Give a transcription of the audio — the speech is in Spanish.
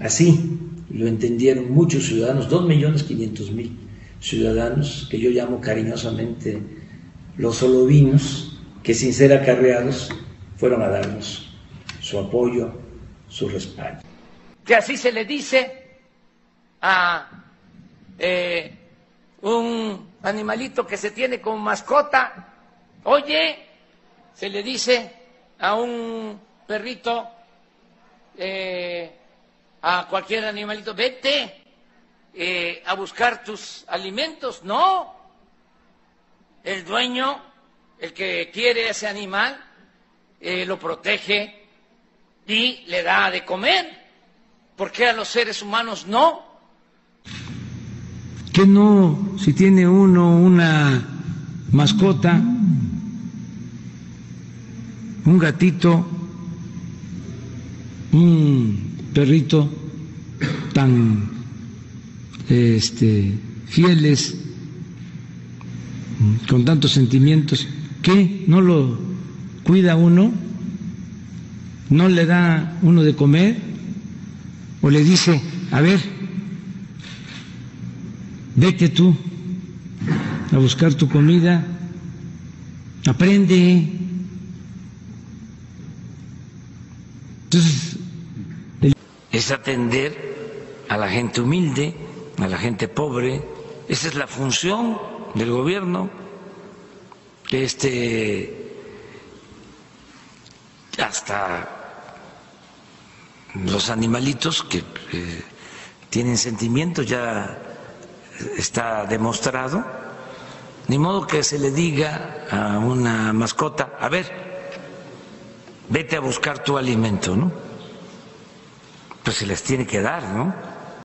Así lo entendieron muchos ciudadanos, 2.500.000 ciudadanos, que yo llamo cariñosamente los solovinos, que sin ser acarreados fueron a darnos su apoyo, su respaldo. Que así se le dice a un animalito que se tiene como mascota, oye, se le dice a un perrito, a cualquier animalito, vete a buscar tus alimentos. No, el dueño, el que quiere ese animal, lo protege y le da de comer. ¿Por qué a los seres humanos no? ¿Qué no? Si tiene uno una mascota, un gatito, un perrito tan fieles, con tantos sentimientos, ¿qué? ¿No lo cuida uno? ¿No le da uno de comer? ¿O le dice, a ver, vete tú a buscar tu comida, aprende? Entonces, es atender a la gente humilde, a la gente pobre. Esa es la función del gobierno. Hasta los animalitos que tienen sentimientos, ya está demostrado. Ni modo que se le diga a una mascota, a ver, vete a buscar tu alimento, ¿no? Pues se les tiene que dar, ¿no?